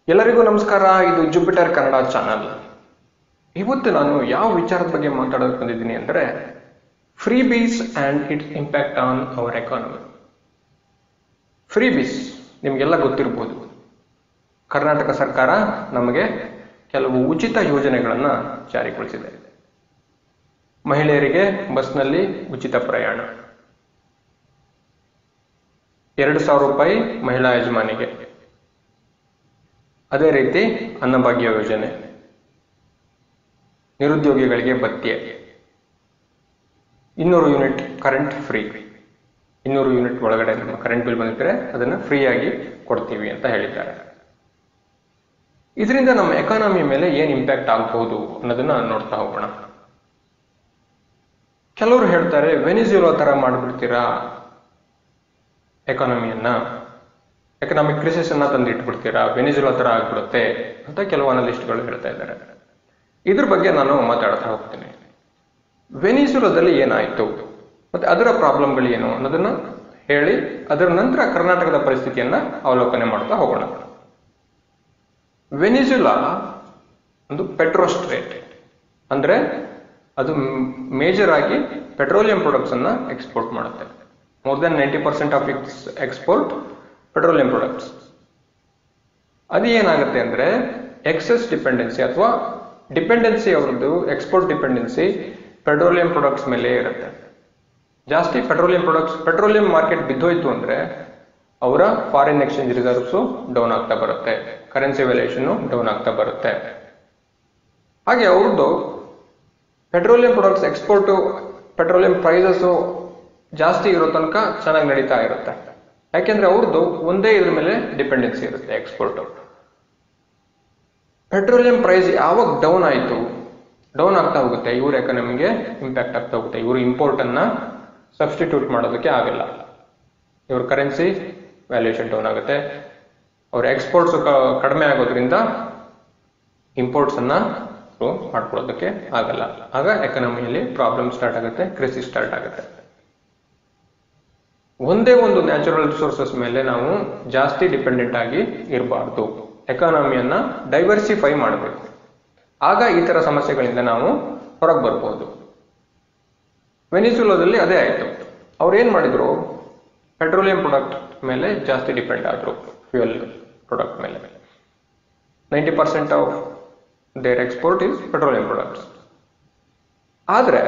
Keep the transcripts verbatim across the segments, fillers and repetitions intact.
ಎಲ್ಲರಿಗೂ ನಮಸ್ಕಾರ. ಇದು ಜುಪಿಟರ್ ಕನ್ನಡ ಚಾನಲ್. ಇವತ್ತು ನಾನು ಯಾವ ವಿಚಾರದ ಬಗ್ಗೆ ಮಾತಾಡೋಕೆ ಬಂದಿದ್ದೀನಿ ಅಂದರೆ freebies and its impact on our economy. Freebies ನಿಮಗೆಲ್ಲ ಗೊತ್ತಿರ್ಬೋದು. ಕರ್ನಾಟಕ ಸರ್ಕಾರ ನಮಗೆ ಕೆಲವು ಉಚಿತ ಯೋಜನೆಗಳನ್ನು ಜಾರಿಗೊಳಿಸಿದೆ. ಮಹಿಳೆಯರಿಗೆ ಬಸ್ನಲ್ಲಿ ಉಚಿತ ಪ್ರಯಾಣ, ಎರಡು ಸಾವಿರ ರೂಪಾಯಿ ಮಹಿಳಾ ಯಜಮಾನಿಗೆ. ಅದೇ ರೀತಿ ಅನ್ನಭಾಗ್ಯ ಯೋಜನೆ, ನಿರುದ್ಯೋಗಿಗಳಿಗೆ ಭತ್ಯೆ, ಇನ್ನೂರು ಯೂನಿಟ್ ಕರೆಂಟ್ ಫ್ರೀ. ಇನ್ನೂರು ಯೂನಿಟ್ ಒಳಗಡೆ ನಮ್ಮ ಕರೆಂಟ್ ಬಿಲ್ ಬಂದಿದ್ರೆ ಅದನ್ನು ಫ್ರೀಯಾಗಿ ಕೊಡ್ತೀವಿ ಅಂತ ಹೇಳಿದ್ದಾರೆ. ಇದರಿಂದ ನಮ್ಮ ಎಕಾನಮಿ ಮೇಲೆ ಏನು ಇಂಪ್ಯಾಕ್ಟ್ ಆಗಬಹುದು ಅನ್ನೋದನ್ನ ನೋಡ್ತಾ ಹೋಗೋಣ. ಕೆಲವರು ಹೇಳ್ತಾರೆ, ವೆನಿಜುಲಾ ತರ ಮಾಡಿಬಿಡ್ತೀರಾ ಎಕಾನಮಿಯನ್ನ, ಎಕನಾಮಿಕ್ ಕ್ರಿಸಿಸ್ ಅನ್ನ ತಂದು ಇಟ್ಬಿಡ್ತೀರಾ, ವೆನಿಜುಲಾ ತರ ಆಗ್ಬಿಡುತ್ತೆ ಅಂತ ಕೆಲವು ಅನಲಿಸ್ಟ್ಗಳು ಹೇಳ್ತಾ ಇದ್ದಾರೆ. ಇದ್ರ ಬಗ್ಗೆ ನಾನು ಮಾತಾಡ್ತಾ ಹೋಗ್ತೀನಿ. ವೆನಿಜುಲಾದಲ್ಲಿ ಏನಾಯ್ತು ಮತ್ತೆ ಅದರ ಪ್ರಾಬ್ಲಮ್ಗಳು ಏನು ಅನ್ನೋದನ್ನ ಹೇಳಿ ಅದರ ನಂತರ ಕರ್ನಾಟಕದ ಪರಿಸ್ಥಿತಿಯನ್ನ ಅವಲೋಕನೆ ಮಾಡ್ತಾ ಹೋಗೋಣ. ವೆನಿಜುಲಾ ಒಂದು ಪೆಟ್ರೋಸ್ಟೇಟ್, ಅಂದ್ರೆ ಅದು ಮೇಜರ್ ಆಗಿ ಪೆಟ್ರೋಲಿಯಂ ಪ್ರಾಡಕ್ಟ್ಸ್ ಅನ್ನ ಎಕ್ಸ್ಪೋರ್ಟ್ ಮಾಡುತ್ತೆ. More than ninety percent of its export petroleum products. ಅದು ಏನಾಗುತ್ತೆ ಅಂದ್ರೆ ಎಕ್ಸೆಸ್ ಡಿಪೆಂಡೆನ್ಸಿ ಅಥವಾ ಡಿಪೆಂಡೆನ್ಸಿ, ಅವರದ್ದು ಎಕ್ಸ್ಪೋರ್ಟ್ ಡಿಪೆಂಡೆನ್ಸಿ ಪೆಟ್ರೋಲಿಯಂ ಪ್ರಾಡಕ್ಟ್ಸ್ ಮೇಲೆ ಇರುತ್ತೆ. ಜಾಸ್ತಿ ಪೆಟ್ರೋಲಿಯಂ ಪ್ರಾಡಕ್ಟ್ಸ್, ಪೆಟ್ರೋಲಿಯಂ ಮಾರ್ಕೆಟ್ ಬಿದ್ದೋಯ್ತು ಅಂದ್ರೆ ಅವರ ಫಾರಿನ್ ಎಕ್ಸ್ಚೇಂಜ್ ರಿಸರ್ವ್ಸ್ ಡೌನ್ ಆಗ್ತಾ ಬರುತ್ತೆ, ಕರೆನ್ಸಿ ವ್ಯಾಲ್ಯೂಯೇಷನ್ ಡೌನ್ ಆಗ್ತಾ ಬರುತ್ತೆ. ಹಾಗೆ ಅವ್ರದ್ದು petroleum products export, petroleum prices ಜಾಸ್ತಿ ಇರೋ ತನಕ ಚೆನ್ನಾಗಿ ನಡೀತಾ ಇರುತ್ತೆ. ಯಾಕೆಂದ್ರೆ ಅವ್ರದ್ದು ಒಂದೇ ಇದ್ರ ಮೇಲೆ ಡಿಪೆಂಡೆನ್ಸಿ ಇರುತ್ತೆ, ಎಕ್ಸ್ಪೋರ್ಟ್. ಪೆಟ್ರೋಲಿಯಂ ಪ್ರೈಸ್ ಯಾವಾಗ ಡೌನ್ ಆಯಿತು, ಡೌನ್ ಆಗ್ತಾ ಹೋಗುತ್ತೆ, ಇವ್ರ ಎಕಾನಮಿಗೆ ಇಂಪ್ಯಾಕ್ಟ್ ಆಗ್ತಾ ಹೋಗುತ್ತೆ. ಇವರು ಇಂಪೋರ್ಟ್ ಅನ್ನ ಸಬ್ಸ್ಟಿಟ್ಯೂಟ್ ಮಾಡೋದಕ್ಕೆ ಆಗಲ್ಲ, ಇವ್ರ ಕರೆನ್ಸಿ ವ್ಯಾಲ್ಯೂಯೇಷನ್ ಡೌನ್ ಆಗುತ್ತೆ. ಅವ್ರ ಎಕ್ಸ್ಪೋರ್ಟ್ಸ್ ಕಡಿಮೆ ಆಗೋದ್ರಿಂದ ಇಂಪೋರ್ಟ್ಸ್ ಅನ್ನ ಮಾಡ್ಕೊಳ್ಳೋದಕ್ಕೆ ಆಗಲ್ಲ. ಆಗ ಎಕಾನಮಿಯಲ್ಲಿ ಪ್ರಾಬ್ಲಮ್ ಸ್ಟಾರ್ಟ್ ಆಗುತ್ತೆ, ಕ್ರಿಸಿಸ್ ಸ್ಟಾರ್ಟ್ ಆಗುತ್ತೆ. ಒಂದೇ ಒಂದು ನ್ಯಾಚುರಲ್ ರಿಸೋರ್ಸಸ್ ಮೇಲೆ ನಾವು ಜಾಸ್ತಿ ಡಿಪೆಂಡೆಂಟ್ ಆಗಿ ಇರಬಾರ್ದು, ಎಕಾನಮಿಯನ್ನ ಡೈವರ್ಸಿಫೈ ಮಾಡಬೇಕು. ಆಗ ಈ ತರ ಸಮಸ್ಯೆಗಳಿಂದ ನಾವು ಹೊರಗೆ ಬರ್ಬೋದು. ವೆನಿಜುಲಾದಲ್ಲಿ ಅದೇ ಆಯ್ತು. ಅವ್ರು ಏನ್ ಮಾಡಿದ್ರು, ಪೆಟ್ರೋಲಿಯಂ ಪ್ರಾಡಕ್ಟ್ ಮೇಲೆ ಜಾಸ್ತಿ ಡಿಪೆಂಡ್ ಆದ್ರು, ಫ್ಯೂಯಲ್ ಪ್ರಾಡಕ್ಟ್ ಮೇಲೆ. Ninety percent of their export is petroleum products. ಆದ್ರೆ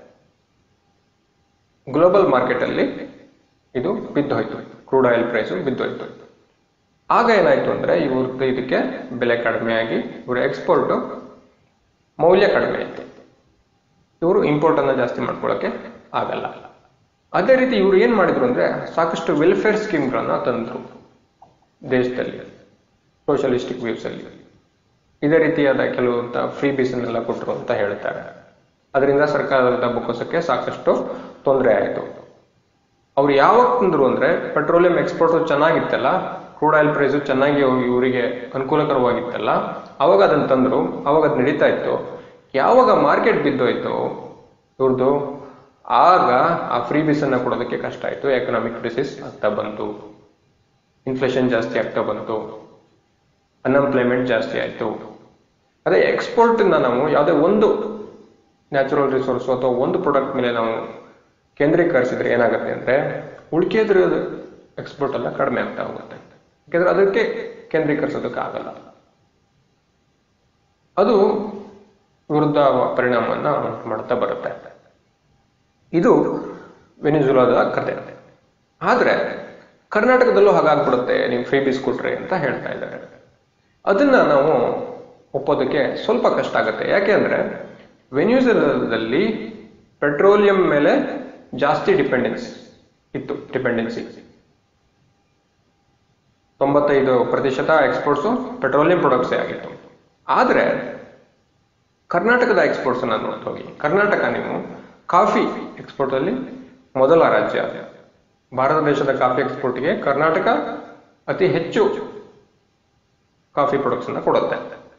ಗ್ಲೋಬಲ್ ಮಾರ್ಕೆಟ್ ಅಲ್ಲಿ ಇದು ಬಿದ್ದೋಯ್ತು, ಕ್ರೂಡ್ ಆಯಿಲ್ ಪ್ರೈಸು ಬಿದ್ದೋಯ್ತು. ಆಗ ಏನಾಯ್ತು ಅಂದ್ರೆ ಇವ್ರದ್ದು ಇದಕ್ಕೆ ಬೆಲೆ ಕಡಿಮೆ ಆಗಿ ಇವ್ರ ಎಕ್ಸ್ಪೋರ್ಟ್ ಮೌಲ್ಯ ಕಡಿಮೆ ಆಯ್ತು. ಇವರು ಇಂಪೋರ್ಟ್ ಅನ್ನ ಜಾಸ್ತಿ ಮಾಡ್ಕೊಳ್ಳೋಕೆ ಆಗಲ್ಲ. ಅದೇ ರೀತಿ ಇವ್ರು ಏನ್ ಮಾಡಿದ್ರು ಅಂದ್ರೆ ಸಾಕಷ್ಟು ವೆಲ್ಫೇರ್ ಸ್ಕೀಮ್ಗಳನ್ನ ತಂದ್ರು ದೇಶದಲ್ಲಿ, ಸೋಷಿಯಲಿಸ್ಟಿಕ್ ವ್ಯೂಸ್ ಅಲ್ಲಿ. ಇದೇ ರೀತಿಯಾದ ಕೆಲವು ಫ್ರೀ ಬೀಸ್ ಅನ್ನೆಲ್ಲ ಕೊಟ್ಟರು ಅಂತ ಹೇಳ್ತಾರೆ. ಅದರಿಂದ ಸರ್ಕಾರದ ಬೊಕ್ಕಸಕ್ಕೆ ಸಾಕಷ್ಟು ತೊಂದರೆ ಆಯಿತು. ಅವ್ರು ಯಾವಾಗ ತಂದ್ರು ಅಂದ್ರೆ ಪೆಟ್ರೋಲಿಯಂ ಎಕ್ಸ್ಪೋರ್ಟ್ ಚೆನ್ನಾಗಿತ್ತಲ್ಲ, ಕ್ರೂಡ್ ಆಯಿಲ್ ಪ್ರೈಸು ಚೆನ್ನಾಗಿ ಇವರಿಗೆ ಅನುಕೂಲಕರವಾಗಿತ್ತಲ್ಲ, ಅವಾಗ ಅದನ್ನ ತಂದ್ರು, ಅವಾಗ ಅದು ನಡೀತಾ ಇತ್ತು. ಯಾವಾಗ ಮಾರ್ಕೆಟ್ ಬಿದ್ದೋಯ್ತು ಇವ್ರದ್ದು, ಆಗ ಆ ಫ್ರೀ ಬೀಸ್ ಅನ್ನ ಕೊಡೋದಕ್ಕೆ ಕಷ್ಟ ಆಯ್ತು. ಎಕನಾಮಿಕ್ ಕ್ರೈಸಿಸ್ ಆಗ್ತಾ ಬಂತು, ಇನ್ಫ್ಲೇಷನ್ ಜಾಸ್ತಿ ಆಗ್ತಾ ಬಂತು, ಅನ್ಎಂಪ್ಲಾಯ್ಮೆಂಟ್ ಜಾಸ್ತಿ ಆಯ್ತು. ಅದೇ ಎಕ್ಸ್ಪೋರ್ಟ್ ಇಂದ ನಾವು ಯಾವುದೇ ಒಂದು ನ್ಯಾಚುರಲ್ ರಿಸೋರ್ಸ್ ಅಥವಾ ಒಂದು ಪ್ರಾಡಕ್ಟ್ ಮೇಲೆ ನಾವು ಕೇಂದ್ರೀಕರಿಸಿದ್ರೆ ಏನಾಗುತ್ತೆ ಅಂದ್ರೆ ಉಳಿಕೆದ್ರ ಎಕ್ಸ್ಪೋರ್ಟ್ ಎಲ್ಲ ಕಡಿಮೆ ಆಗ್ತಾ ಹೋಗುತ್ತೆ. ಯಾಕಂದ್ರೆ ಅದಕ್ಕೆ ಕೇಂದ್ರೀಕರಿಸೋದಕ್ಕೆ ಆಗಲ್ಲ. ಅದು ವಿರುದ್ಧ ಪರಿಣಾಮವನ್ನ ಮಾಡ್ತಾ ಬರುತ್ತೆ. ಇದು ವೆನಿಜುಲಾದ ಕತೆ. ಆದ್ರೆ ಕರ್ನಾಟಕದಲ್ಲೂ ಹಾಗಾಗ್ಬಿಡುತ್ತೆ ನೀವು ಫ್ರೀ ಬೀಸ್ ಕೊಟ್ರಿ ಅಂತ ಹೇಳ್ತಾ ಇದ್ದಾರೆ. ಅದನ್ನ ನಾವು ಒಪ್ಪೋದಕ್ಕೆ ಸ್ವಲ್ಪ ಕಷ್ಟ ಆಗುತ್ತೆ. ಯಾಕೆ ಅಂದ್ರೆ ವೆನಿಜುಲಾದಲ್ಲಿ ಪೆಟ್ರೋಲಿಯಂ ಮೇಲೆ ಜಾಸ್ತಿ ಡಿಪೆಂಡೆನ್ಸಿ ಇತ್ತು, ಡಿಪೆಂಡೆನ್ಸಿ ತೊಂಬತ್ತೈದು ಪ್ರತಿಶತ ಎಕ್ಸ್ಪೋರ್ಟ್ಸು ಪೆಟ್ರೋಲಿಯಂ ಪ್ರಾಡಕ್ಟ್ಸೇ ಆಗಿತ್ತು. ಆದ್ರೆ ಕರ್ನಾಟಕದ ಎಕ್ಸ್ಪೋರ್ಟ್ಸ್ ಅನ್ನ ನೋಡ್ತಾ ಹೋಗಿ, ಕರ್ನಾಟಕ ನೀವು ಕಾಫಿ ಎಕ್ಸ್ಪೋರ್ಟ್ ಅಲ್ಲಿ ಮೊದಲ ರಾಜ್ಯ. ಭಾರತ ದೇಶದ ಕಾಫಿ ಎಕ್ಸ್ಪೋರ್ಟ್ಗೆ ಕರ್ನಾಟಕ ಅತಿ ಹೆಚ್ಚು ಕಾಫಿ ಪ್ರಾಡಕ್ಟ್ಸ್ ಅನ್ನ ಕೊಡುತ್ತೆ.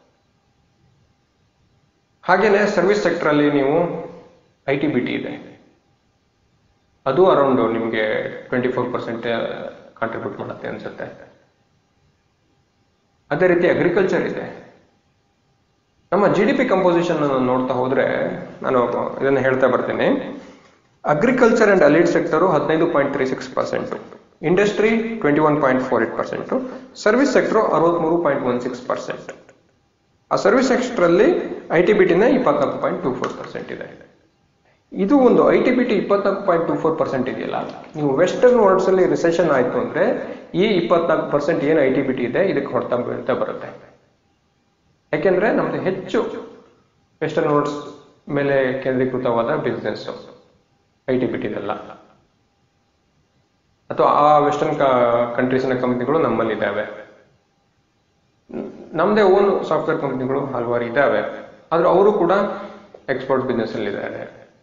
ಹಾಗೇನೆ ಸರ್ವಿಸ್ ಸೆಕ್ಟರ್ ಅಲ್ಲಿ ನೀವು ಐ ಟಿ ಬಿ ಟಿ ಇದೆ, ಅದು ಅರೌಂಡ್ ನಿಮಗೆ ಟ್ವೆಂಟಿ ಫೋರ್ ಪರ್ಸೆಂಟ್ ಕಾಂಟ್ರಿಬ್ಯೂಟ್ ಮಾಡುತ್ತೆ ಅನ್ಸುತ್ತೆ. ಅದೇ ರೀತಿ ಅಗ್ರಿಕಲ್ಚರ್ ಇದೆ. ನಮ್ಮ ಜಿ ಡಿ ಪಿ ಕಂಪೋಸಿಷನ್ ನೋಡ್ತಾ ಹೋದ್ರೆ ನಾನು ಇದನ್ನು ಹೇಳ್ತಾ ಬರ್ತೀನಿ. ಅಗ್ರಿಕಲ್ಚರ್ ಅಂಡ್ ಅಲೈಡ್ ಸೆಕ್ಟರು ಹದಿನೈದು point three six percent, industry twenty one point four eight percent, service sector ಅರವತ್ಮೂರು ಪಾಯಿಂಟ್ ಒನ್ ಸಿಕ್ಸ್ ಪರ್ಸೆಂಟ್. ಆ ಸರ್ವಿಸ್ ಸೆಕ್ಟರ್ ಅಲ್ಲಿ ಐ ಟಿ ಬಿ ಟಿನ ಇಪ್ಪತ್ನಾಲ್ಕು ಪಾಯಿಂಟ್ ಟೂ ಫೋರ್ ಪರ್ಸೆಂಟ್ ಇದೆ. ಇದು ಒಂದು ಐ ಟಿ ಬಿ ಟಿ ಇಪ್ಪತ್ನಾಲ್ಕು ಪಾಯಿಂಟ್ ಟೂ ಫೋರ್ ಪರ್ಸೆಂಟ್ ಇದೆಯಲ್ಲ, ನೀವು ವೆಸ್ಟರ್ನ್ ವರ್ಲ್ಡ್ಸ್ ಅಲ್ಲಿ ರಿಸೆಷನ್ ಆಯ್ತು ಅಂದ್ರೆ ಈ ಇಪ್ಪತ್ನಾಲ್ಕು ಪರ್ಸೆಂಟ್ ಏನು ಐ ಟಿ ಬಿ ಟಿ ಇದೆ ಇದಕ್ಕೆ ಹೊಡ್ತಾ ಬೀಳ್ತಾ ಬರುತ್ತೆ. ಯಾಕೆಂದ್ರೆ ನಮ್ದು ಹೆಚ್ಚು ವೆಸ್ಟರ್ನ್ ವರ್ಲ್ಡ್ಸ್ ಮೇಲೆ ಕೇಂದ್ರೀಕೃತವಾದ business I T B T ಇದೆಲ್ಲ, ಅಥವಾ ಆ ವೆಸ್ಟರ್ನ್ ಕಂಟ್ರೀಸ್ನ ಕಂಪನಿಗಳು ನಮ್ಮಲ್ಲಿ ಇದ್ದಾವೆ. ನಮ್ಮದೇ ಓನ್ ಸಾಫ್ಟ್ವೇರ್ ಕಂಪನಿಗಳು ಹಲವಾರು ಇದ್ದಾವೆ, ಆದ್ರೆ ಅವರು ಕೂಡ ಎಕ್ಸ್ಪೋರ್ಟ್ ಬಿಸ್ನೆಸ್ ಅಲ್ಲಿ ಇದ್ದಾರೆ.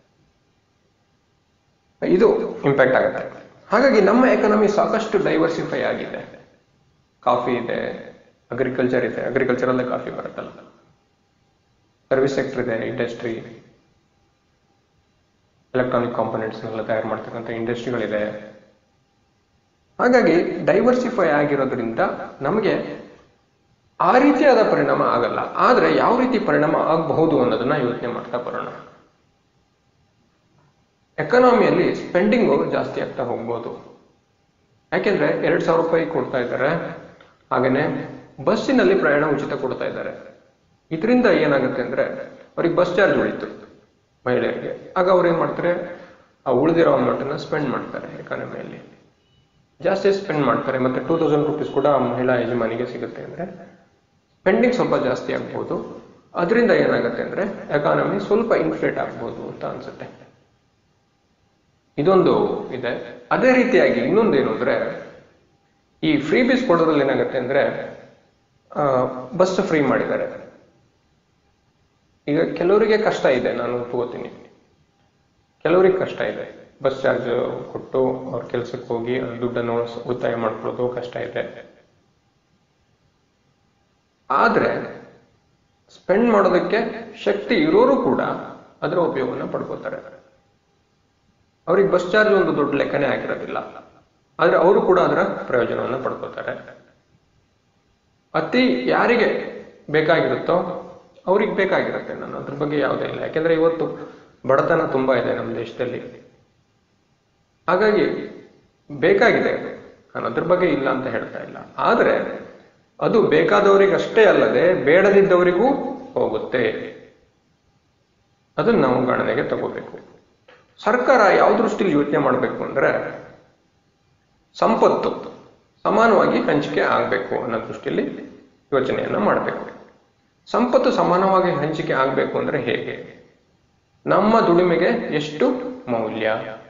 ಇದು ಇಂಪ್ಯಾಕ್ಟ್ ಆಗುತ್ತೆ. ಹಾಗಾಗಿ ನಮ್ಮ ಎಕಾನಮಿ ಸಾಕಷ್ಟು ಡೈವರ್ಸಿಫೈ ಆಗಿದೆ. ಕಾಫಿ ಇದೆ, ಅಗ್ರಿಕಲ್ಚರ್ ಇದೆ, ಅಗ್ರಿಕಲ್ಚರ್ ಅಲ್ಲೇ ಕಾಫಿ ಬರುತ್ತಲ್ಲ, ಸರ್ವಿಸ್ ಸೆಕ್ಟರ್ ಇದೆ, ಇಂಡಸ್ಟ್ರಿ, ಎಲೆಕ್ಟ್ರಾನಿಕ್ ಕಾಂಪೊನೆಂಟ್ಸ್ನೆಲ್ಲ ತಯಾರು ಮಾಡ್ತಕ್ಕಂಥ ಇಂಡಸ್ಟ್ರಿಗಳಿದೆ. ಹಾಗಾಗಿ ಡೈವರ್ಸಿಫೈ ಆಗಿರೋದ್ರಿಂದ ನಮಗೆ ಆ ರೀತಿಯಾದ ಪರಿಣಾಮ ಆಗಲ್ಲ. ಆದ್ರೆ ಯಾವ ರೀತಿ ಪರಿಣಾಮ ಆಗಬಹುದು ಅನ್ನೋದನ್ನ ಯೋಚನೆ ಮಾಡ್ತಾ ಬರೋಣ. ಎಕಾನಮಿಯಲ್ಲಿ ಸ್ಪೆಂಡಿಂಗು ಜಾಸ್ತಿ ಆಗ್ತಾ ಹೋಗ್ಬೋದು. ಯಾಕೆಂದ್ರೆ ಎರಡ್ ಸಾವಿರ ರೂಪಾಯಿ ಕೊಡ್ತಾ ಇದ್ದಾರೆ, ಹಾಗೇನೆ ಬಸ್ಸಿನಲ್ಲಿ ಪ್ರಯಾಣ ಉಚಿತ ಕೊಡ್ತಾ ಇದ್ದಾರೆ. ಇದರಿಂದ ಏನಾಗುತ್ತೆ ಅಂದ್ರೆ ಅವ್ರಿಗೆ ಬಸ್ ಚಾರ್ಜ್ ಉಳಿತು ಮಹಿಳೆಯರಿಗೆ. ಆಗ ಅವ್ರು ಏನ್ ಮಾಡ್ತಾರೆ, ಆ ಉಳಿದಿರೋ ಅಮೌಂಟನ್ನ ಸ್ಪೆಂಡ್ ಮಾಡ್ತಾರೆ, ಎಕಾನಮಿಯಲ್ಲಿ ಜಾಸ್ತಿ ಸ್ಪೆಂಡ್ ಮಾಡ್ತಾರೆ. ಮತ್ತೆ ಟೂ ತೌಸಂಡ್ ರುಪೀಸ್ ಕೂಡ ಮಹಿಳಾ ಯಜಮಾನಿಗೆ ಸಿಗುತ್ತೆ ಅಂದ್ರೆ ಸ್ಪೆಂಡಿಂಗ್ ಸ್ವಲ್ಪ ಜಾಸ್ತಿ ಆಗ್ಬೋದು. ಅದರಿಂದ ಏನಾಗುತ್ತೆ ಅಂದ್ರೆ ಎಕಾನಮಿ ಸ್ವಲ್ಪ ಇನ್ಫ್ಲೇಟ್ ಆಗ್ಬೋದು ಅಂತ ಅನ್ಸುತ್ತೆ. ಇದೊಂದು ಇದೆ. ಅದೇ ರೀತಿಯಾಗಿ ಇನ್ನೊಂದೇನು ಅಂದ್ರೆ ಈ ಫ್ರೀ ಬೀಸ್ ಕೊಡೋದ್ರಲ್ಲಿ ಏನಾಗುತ್ತೆ ಅಂದ್ರೆ ಬಸ್ ಫ್ರೀ ಮಾಡಿದ್ದಾರೆ. ಈಗ ಕೆಲವರಿಗೆ ಕಷ್ಟ ಇದೆ, ನಾನು ತಗೋತೀನಿ, ಕೆಲವರಿಗೆ ಕಷ್ಟ ಇದೆ. ಬಸ್ ಚಾರ್ಜ್ ಕೊಟ್ಟು ಅವ್ರ ಕೆಲಸಕ್ಕೆ ಹೋಗಿ ದುಡ್ಡನ್ನು ಉಳಿತಾಯ ಮಾಡ್ಕೊಳ್ಳೋದು ಕಷ್ಟ ಇದೆ. ಆದ್ರೆ ಸ್ಪೆಂಡ್ ಮಾಡೋದಕ್ಕೆ ಶಕ್ತಿ ಇರೋರು ಕೂಡ ಅದರ ಉಪಯೋಗನ ಪಡ್ಕೋತಾರೆ. ಅವ್ರಿಗೆ ಬಸ್ ಚಾರ್ಜ್ ಒಂದು ದೊಡ್ಡ ಲೆಕ್ಕನೇ ಆಗಿರೋದಿಲ್ಲ, ಆದ್ರೆ ಅವರು ಕೂಡ ಅದರ ಪ್ರಯೋಜನವನ್ನು ಪಡ್ಕೋತಾರೆ. ಅತಿ ಯಾರಿಗೆ ಬೇಕಾಗಿರುತ್ತೋ ಅವ್ರಿಗೆ ಬೇಕಾಗಿರುತ್ತೆ, ನಾನು ಅದ್ರ ಬಗ್ಗೆ ಯಾವುದೇ ಇಲ್ಲ. ಯಾಕೆಂದ್ರೆ ಇವತ್ತು ಬಡತನ ತುಂಬಾ ಇದೆ ನಮ್ಮ ದೇಶದಲ್ಲಿ, ಹಾಗಾಗಿ ಬೇಕಾಗಿದೆ, ನಾನು ಅದ್ರ ಬಗ್ಗೆ ಇಲ್ಲ ಅಂತ ಹೇಳ್ತಾ ಇಲ್ಲ. ಆದ್ರೆ ಅದು ಬೇಕಾದವರಿಗೆ ಅಷ್ಟೇ ಅಲ್ಲದೆ ಬೇಡದಿದ್ದವರಿಗೂ ಹೋಗುತ್ತೆ. ಅದನ್ನ ನಾವು ಗಣನೆಗೆ ತಗೋಬೇಕು. ಸರ್ಕಾರ ಯಾವ ದೃಷ್ಟಿಲಿ ಯೋಚನೆ ಮಾಡಬೇಕು ಅಂದ್ರೆ ಸಂಪತ್ತು ಸಮಾನವಾಗಿ ಹಂಚಿಕೆ ಆಗಬೇಕು ಅನ್ನೋ ದೃಷ್ಟಿಯಲ್ಲಿ ಯೋಚನೆಯನ್ನ ಮಾಡಬೇಕು. ಸಂಪತ್ತು ಸಮಾನವಾಗಿ ಹಂಚಿಕೆ ಆಗಬೇಕು ಅಂದ್ರೆ ಹೇಗೆ? ನಮ್ಮ ದುಡಿಮೆಗೆ ಎಷ್ಟು ಮೌಲ್ಯ,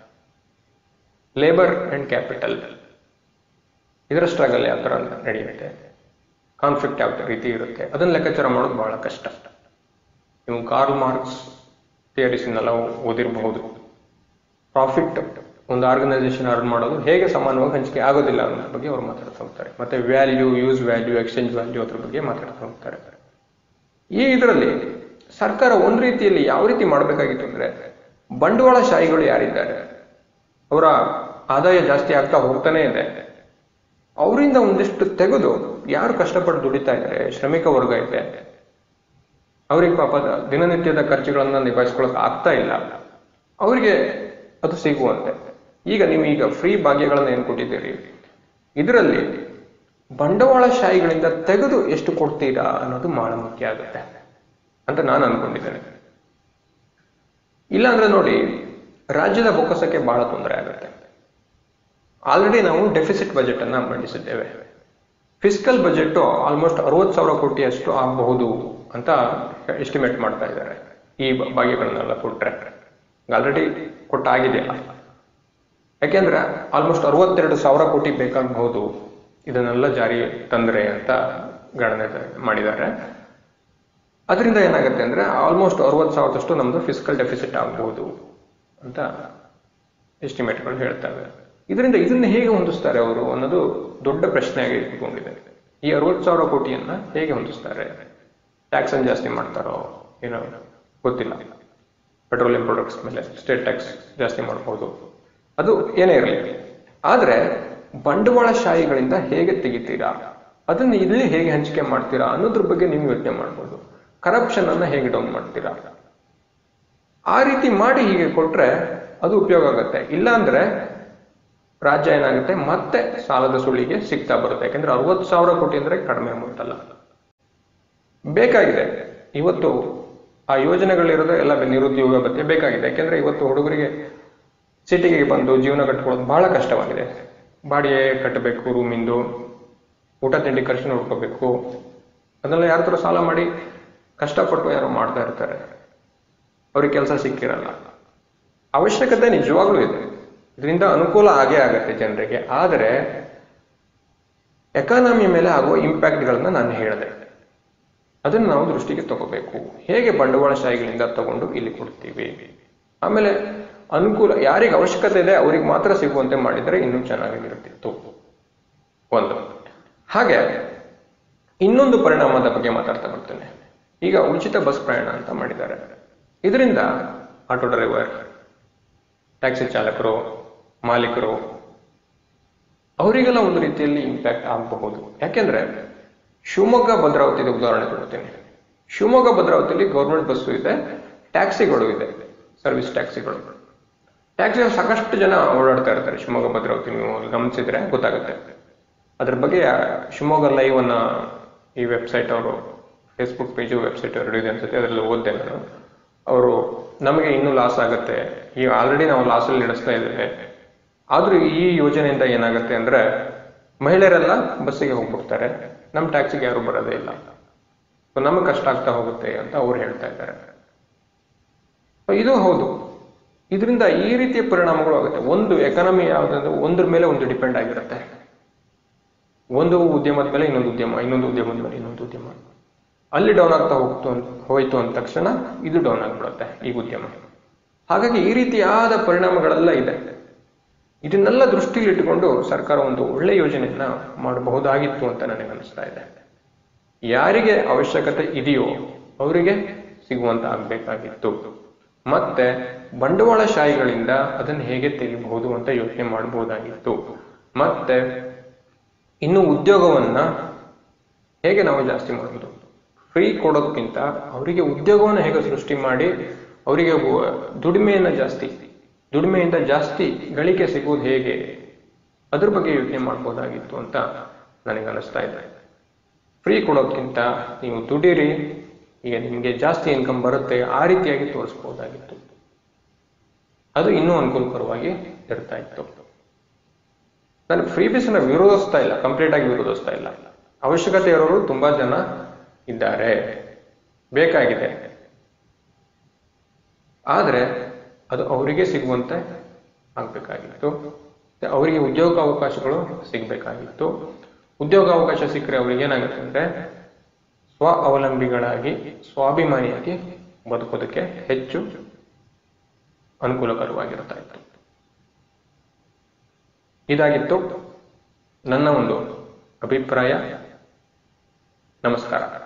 ಲೇಬರ್ ಅಂಡ್ ಕ್ಯಾಪಿಟಲ್, ಇದರ ಸ್ಟ್ರಗಲ್ ಯಾವ ತರ ನಡೆಯುತ್ತೆ, ಕಾನ್ಫ್ಲಿಕ್ಟ್ ಯಾವ ರೀತಿ ಇರುತ್ತೆ, ಅದನ್ನ ಲೆಕ್ಕಾಚಾರ ಮಾಡೋದು ಬಹಳ ಕಷ್ಟ. ನೀವು ಕಾರ್ಲ್ ಮಾರ್ಕ್ಸ್ ಥಿಯರೀಸ್ನೆಲ್ಲ ಓದಿರಬಹುದು. ಪ್ರಾಫಿಟ್ ಒಂದು ಆರ್ಗನೈಸೇಷನ್ ಅರ್ನ್ ಮಾಡೋದು ಹೇಗೆ ಸಮಾನವಾಗಿ ಹಂಚಿಕೆ ಆಗೋದಿಲ್ಲ ಅನ್ನೋದ್ರ ಬಗ್ಗೆ ಅವ್ರು ಮಾತಾಡ್ತಾ ಹೋಗ್ತಾರೆ. ಮತ್ತೆ value, use value, exchange value ಅದ್ರ ಬಗ್ಗೆ ಮಾತಾಡ್ತಾ ಹೋಗ್ತಾರೆ. ಈ ಇದರಲ್ಲಿ ಸರ್ಕಾರ ಒಂದ್ ರೀತಿಯಲ್ಲಿ ಯಾವ ರೀತಿ ಮಾಡಬೇಕಾಗಿತ್ತು ಅಂದ್ರೆ, ಬಂಡವಾಳಶಾಹಿಗಳು ಯಾರಿದ್ದಾರೆ ಅವರ ಆದಾಯ ಜಾಸ್ತಿ ಆಗ್ತಾ ಹೋಗ್ತಾನೆ ಇದೆ, ಅವರಿಂದ ಒಂದಿಷ್ಟು ತೆಗೆದು ಯಾರು ಕಷ್ಟಪಟ್ಟು ದುಡಿತಾ ಇದ್ದಾರೆ, ಶ್ರಮಿಕ ವರ್ಗ ಇದೆ, ಅವ್ರಿಗೆ ಪಾಪ ದಿನನಿತ್ಯದ ಖರ್ಚುಗಳನ್ನ ನಿಭಾಯಿಸ್ಕೊಳಕ್ ಆಗ್ತಾ ಇಲ್ಲ, ಅವರಿಗೆ ಅದು ಸಿಗುವಂತೆ. ಈಗ ನೀವು ಈಗ ಫ್ರೀ ಭಾಗ್ಯಗಳನ್ನ ಏನ್ ಕೊಟ್ಟಿದ್ದೀರಿ, ಇದರಲ್ಲಿ ಬಂಡವಾಳಶಾಹಿಗಳಿಂದ ತೆಗೆದು ಎಷ್ಟು ಕೊಡ್ತೀರಾ ಅನ್ನೋದು ಬಹಳ ಮುಖ್ಯ ಆಗುತ್ತೆ ಅಂತ ನಾನು ಅನ್ಕೊಂಡಿದ್ದೇನೆ. ಇಲ್ಲಾಂದ್ರೆ ನೋಡಿ, ರಾಜ್ಯದ ಬೊಕ್ಕಸಕ್ಕೆ ಬಹಳ ತೊಂದರೆ ಆಗುತ್ತೆ. ಆಲ್ರೆಡಿ ನಾವು ಡೆಫಿಸಿಟ್ ಬಜೆಟ್ ಅನ್ನ ಮಂಡಿಸಿದ್ದೇವೆ. ಫಿಸ್ಕಲ್ ಬಜೆಟ್ ಆಲ್ಮೋಸ್ಟ್ ಅರವತ್ತು ಸಾವಿರ ಕೋಟಿ ಅಷ್ಟು ಆಗಬಹುದು ಅಂತ ಎಸ್ಟಿಮೇಟ್ ಮಾಡ್ತಾ ಇದ್ದಾರೆ ಈ ಭಾಗ್ಯಗಳನ್ನೆಲ್ಲ ಕೊಟ್ರೆ. ಆಲ್ರೆಡಿ ಕೊಟ್ಟಾಗಿದೆಯಲ್ಲ, ಯಾಕೆಂದ್ರೆ ಆಲ್ಮೋಸ್ಟ್ ಅರವತ್ತೆರಡು ಸಾವಿರ ಕೋಟಿ ಬೇಕಾಗಬಹುದು ಇದನ್ನೆಲ್ಲ ಜಾರಿ ತಂದ್ರೆ ಅಂತ ಗಣನೆ ಮಾಡಿದ್ದಾರೆ. ಅದರಿಂದ ಏನಾಗುತ್ತೆ ಅಂದ್ರೆ ಆಲ್ಮೋಸ್ಟ್ ಅರವತ್ತು ಸಾವಿರದಷ್ಟು ನಮ್ದು ಫಿಸ್ಕಲ್ ಡೆಫಿಸಿಟ್ ಆಗಬಹುದು ಅಂತ ಎಸ್ಟಿಮೇಟ್ಗಳು ಹೇಳ್ತವೆ. ಇದರಿಂದ ಇದನ್ನ ಹೇಗೆ ಹೊಂದಿಸ್ತಾರೆ ಅವರು ಅನ್ನೋದು ದೊಡ್ಡ ಪ್ರಶ್ನೆಯಾಗಿ ಇಟ್ಕೊಂಡಿದೆ. ಈ ಅರವತ್ತು ಸಾವಿರ ಕೋಟಿಯನ್ನ ಹೇಗೆ ಹೊಂದಿಸ್ತಾರೆ? ಟ್ಯಾಕ್ಸ್ ಅನ್ನು ಜಾಸ್ತಿ ಮಾಡ್ತಾರೋ ಏನೋ ಗೊತ್ತಿಲ್ಲ. ಪೆಟ್ರೋಲಿಯಂ ಪ್ರಾಡಕ್ಟ್ಸ್ ಮೇಲೆ ಸ್ಟೇಟ್ ಟ್ಯಾಕ್ಸ್ ಜಾಸ್ತಿ ಮಾಡಬಹುದು, ಅದು ಏನೇ ಇರಲಿ. ಆದ್ರೆ ಬಂಡವಾಳಶಾಹಿಗಳಿಂದ ಹೇಗೆ ತೆಗಿತೀರಾ ಅದನ್ನು ಇಲ್ಲಿ ಹೇಗೆ ಹಂಚಿಕೆ ಮಾಡ್ತೀರಾ ಅನ್ನೋದ್ರ ಬಗ್ಗೆ ನೀವು ಯೋಚನೆ ಮಾಡ್ಬೋದು. ಕರಪ್ಷನ್ ಅನ್ನ ಹೇಗೆ ಡೌನ್ ಮಾಡ್ತೀರಾ, ಆ ರೀತಿ ಮಾಡಿ ಹೀಗೆ ಕೊಟ್ರೆ ಅದು ಉಪಯೋಗ ಆಗುತ್ತೆ. ಇಲ್ಲಾಂದ್ರೆ ರಾಜ್ಯ ಏನಾಗುತ್ತೆ, ಮತ್ತೆ ಸಾಲದ ಸುಳಿಗೆ ಸಿಗ್ತಾ ಬರುತ್ತೆ. ಯಾಕಂದ್ರೆ ಅರವತ್ತು ಸಾವಿರ ಕೋಟಿ ಅಂದ್ರೆ ಕಡಿಮೆ ಅಮೌಂಟ್ ಅಲ್ಲ. ಬೇಕಾಗಿದೆ ಇವತ್ತು ಆ ಯೋಜನೆಗಳಿರೋದು ಎಲ್ಲ ನಿರುದ್ಯೋಗ ಭತ್ಯೆ ಬೇಕಾಗಿದೆ. ಯಾಕೆಂದ್ರೆ ಇವತ್ತು ಹುಡುಗರಿಗೆ ಸಿಟಿಗೆ ಬಂದು ಜೀವನ ಕಟ್ಕೊಳ್ಳೋದು ಬಹಳ ಕಷ್ಟವಾಗಿದೆ. ಬಾಡಿಗೆ ಕಟ್ಟಬೇಕು, ರೂಮಿಂದು, ಊಟ ತಿಂಡಿ ಖರ್ಚು ನೋಡ್ಕೋಬೇಕು. ಅದನ್ನೆಲ್ಲ ಯಾರ ಹತ್ರ ಸಾಲ ಮಾಡಿ ಕಷ್ಟಪಟ್ಟು ಯಾರು ಮಾಡ್ತಾ ಇರ್ತಾರೆ, ಅವ್ರಿಗೆ ಕೆಲಸ ಸಿಕ್ಕಿರಲ್ಲ. ಅವಶ್ಯಕತೆ ನಿಜವಾಗ್ಲೂ ಇದೆ, ಇದರಿಂದ ಅನುಕೂಲ ಆಗೇ ಆಗತ್ತೆ ಜನರಿಗೆ. ಆದರೆ ಎಕಾನಮಿ ಮೇಲೆ ಆಗುವ ಇಂಪ್ಯಾಕ್ಟ್ಗಳನ್ನ ನಾನು ಹೇಳಿದೆ, ಅದನ್ನು ನಾವು ದೃಷ್ಟಿಗೆ ತಗೋಬೇಕು. ಹೇಗೆ ಬಂಡವಾಳಶಾಹಿಗಳಿಂದ ತಗೊಂಡು ಇಲ್ಲಿ ಕೊಡ್ತೀವಿ, ಆಮೇಲೆ ಅನುಕೂಲ ಯಾರಿಗೆ ಅವಶ್ಯಕತೆ ಇದೆ ಅವರಿಗೆ ಮಾತ್ರ ಸಿಗುವಂತೆ ಮಾಡಿದರೆ ಇನ್ನೂ ಚೆನ್ನಾಗಿರುತ್ತಿತ್ತು ಒಂದು. ಹಾಗೆ ಇನ್ನೊಂದು ಪರಿಣಾಮದ ಬಗ್ಗೆ ಮಾತಾಡ್ತಾ ಬರ್ತೇನೆ. ಈಗ ಉಚಿತ ಬಸ್ ಪ್ರಯಾಣ ಅಂತ ಮಾಡಿದ್ದಾರೆ. ಇದರಿಂದ ಆಟೋ ಡ್ರೈವರ್, ಟ್ಯಾಕ್ಸಿ ಚಾಲಕರು, ಮಾಲೀಕರು ಅವರಿಗೆಲ್ಲ ಒಂದು ರೀತಿಯಲ್ಲಿ ಇಂಪ್ಯಾಕ್ಟ್ ಆಗಬಹುದು. ಯಾಕೆಂದ್ರೆ ಶಿವಮೊಗ್ಗ ಭದ್ರಾವತಿಗೆ ಉದಾಹರಣೆ ಕೊಡ್ತೀನಿ. ಶಿವಮೊಗ್ಗ ಭದ್ರಾವತಿಯಲ್ಲಿ ಗೌರ್ಮೆಂಟ್ ಬಸ್ಸು ಇದೆ, ಟ್ಯಾಕ್ಸಿಗಳು ಇದೆ, ಸರ್ವಿಸ್ ಟ್ಯಾಕ್ಸಿಗಳು. ಟ್ಯಾಕ್ಸಿ ಸಾಕಷ್ಟು ಜನ ಓಡಾಡ್ತಾ ಇರ್ತಾರೆ ಶಿವಮೊಗ್ಗ ಭದ್ರಾವತಿ. ನೀವು ಗಮನಿಸಿದ್ರೆ ಗೊತ್ತಾಗುತ್ತೆ. ಅದ್ರ ಬಗ್ಗೆ ಶಿವಮೊಗ್ಗ ಲೈವ್ ಅನ್ನ ಈ ವೆಬ್ಸೈಟ್ ಅವರು, ಫೇಸ್ಬುಕ್ ಪೇಜು ವೆಬ್ಸೈಟ್ ಎರಡು ಇದೆ ಅನ್ಸುತ್ತೆ, ಅದರಲ್ಲಿ ಓದ್ದೆ ನಾನು. ಅವರು ನಮಗೆ ಇನ್ನೂ ಲಾಸ್ ಆಗುತ್ತೆ, ಈಗ ಆಲ್ರೆಡಿ ನಾವು ಲಾಸಲ್ಲಿ ನಡೆಸ್ತಾ ಇದ್ದೇವೆ, ಆದ್ರೂ ಈ ಯೋಜನೆಯಿಂದ ಏನಾಗುತ್ತೆ ಅಂದ್ರೆ ಮಹಿಳೆಯರೆಲ್ಲ ಬಸ್ಸಿಗೆ ಹೋಗ್ಬಿಡ್ತಾರೆ, ನಮ್ಮ ಟ್ಯಾಕ್ಸಿಗೆ ಯಾರು ಬರೋದೇ ಇಲ್ಲ, ನಮಗೆ ಕಷ್ಟ ಆಗ್ತಾ ಹೋಗುತ್ತೆ ಅಂತ ಅವ್ರು ಹೇಳ್ತಾ ಇದ್ದಾರೆ. ಇದು ಹೌದು. ಇದರಿಂದ ಈ ರೀತಿಯ ಪರಿಣಾಮಗಳು ಆಗುತ್ತೆ. ಒಂದು ಎಕಾನಮಿ ಯಾವುದಂದ್ರೆ ಒಂದ್ರ ಮೇಲೆ ಒಂದು ಡಿಪೆಂಡ್ ಆಗಿರುತ್ತೆ. ಒಂದು ಉದ್ಯಮದ ಮೇಲೆ ಇನ್ನೊಂದು ಉದ್ಯಮ, ಇನ್ನೊಂದು ಉದ್ಯಮದ ಮೇಲೆ ಇನ್ನೊಂದು ಉದ್ಯಮ. ಅಲ್ಲಿ ಡೌನ್ ಆಗ್ತಾ ಹೋಗ್ತು ಹೋಯ್ತು ಅಂದ ತಕ್ಷಣ ಇದು ಡೌನ್ ಆಗ್ಬಿಡುತ್ತೆ ಈ ಉದ್ಯಮ. ಹಾಗಾಗಿ ಈ ರೀತಿಯಾದ ಪರಿಣಾಮಗಳೆಲ್ಲ ಇದೆ. ಇದನ್ನೆಲ್ಲ ದೃಷ್ಟಿಯಲ್ಲಿ ಇಟ್ಟುಕೊಂಡು ಸರ್ಕಾರ ಒಂದು ಒಳ್ಳೆ ಯೋಜನೆಯನ್ನ ಮಾಡಬಹುದಾಗಿತ್ತು ಅಂತ ನನಗೆ ಅನಿಸ್ತಾ ಇದೆ. ಯಾರಿಗೆ ಅವಶ್ಯಕತೆ ಇದೆಯೋ ಅವರಿಗೆ ಸಿಗುವಂತ ಆಗ್ಬೇಕಾಗಿತ್ತು. ಮತ್ತೆ ಬಂಡವಾಳಶಾಹಿಗಳಿಂದ ಅದನ್ನು ಹೇಗೆ ತೆಗಿಬಹುದು ಅಂತ ಯೋಚನೆ ಮಾಡಬಹುದಾಗಿತ್ತು. ಮತ್ತೆ ಇನ್ನು ಉದ್ಯೋಗವನ್ನ ಹೇಗೆ ನಾವು ಜಾಸ್ತಿ ಮಾಡಬಹುದು, ಫ್ರೀ ಕೊಡೋದಕ್ಕಿಂತ ಅವರಿಗೆ ಉದ್ಯೋಗವನ್ನು ಹೇಗೆ ಸೃಷ್ಟಿ ಮಾಡಿ ಅವರಿಗೆ ದುಡಿಮೆಯನ್ನ ಜಾಸ್ತಿ, ದುಡಿಮೆಯಿಂದ ಜಾಸ್ತಿ ಗಳಿಕೆ ಸಿಗುವುದು ಹೇಗೆ, ಅದ್ರ ಬಗ್ಗೆ ಯೋಚನೆ ಮಾಡಬಹುದಾಗಿತ್ತು ಅಂತ ನನಗೆ ಅನಿಸ್ತಾ ಇದೆ. ಫ್ರೀ ಕೊಡೋದಕ್ಕಿಂತ ನೀವು ದುಡೀರಿ, ಈಗ ನಿಮಗೆ ಜಾಸ್ತಿ ಇನ್ಕಮ್ ಬರುತ್ತೆ, ಆ ರೀತಿಯಾಗಿ ತೋರಿಸಬಹುದಾಗಿತ್ತು. ಅದು ಇನ್ನೂ ಅನುಕೂಲಕರವಾಗಿ ಇರ್ತಾ ಇತ್ತು. ನಾನು ಫ್ರೀ ಬೀಸನ್ನ ವಿರೋಧಿಸ್ತಾ ಇಲ್ಲ, ಕಂಪ್ಲೀಟ್ ಆಗಿ ವಿರೋಧಿಸ್ತಾ ಇಲ್ಲ. ಅವಶ್ಯಕತೆ ಇರೋರು ತುಂಬಾ ಜನ ಇದ್ದಾರೆ, ಬೇಕಾಗಿದೆ. ಆದ್ರೆ ಅದು ಅವರಿಗೆ ಸಿಗುವಂತೆ ಆಗ್ಬೇಕಾಗಿತ್ತು. ಅವರಿಗೆ ಉದ್ಯೋಗ ಅವಕಾಶಗಳು ಸಿಗ್ಬೇಕಾಗಿತ್ತು. ಉದ್ಯೋಗ ಅವಕಾಶ ಸಿಕ್ಕರೆ ಅವ್ರಿಗೆ ಏನಾಗುತ್ತೆ ಅಂದ್ರೆ ಸ್ವ ಅವಲಂಬಿಗಳಾಗಿ, ಸ್ವಾಭಿಮಾನಿಯಾಗಿ ಬದುಕೋದಕ್ಕೆ ಹೆಚ್ಚು ಅನುಕೂಲಕರವಾಗಿರ್ತಾ ಇತ್ತು. ಇದಾಗಿತ್ತು ನನ್ನ ಒಂದು ಅಭಿಪ್ರಾಯ. ನಮಸ್ಕಾರ.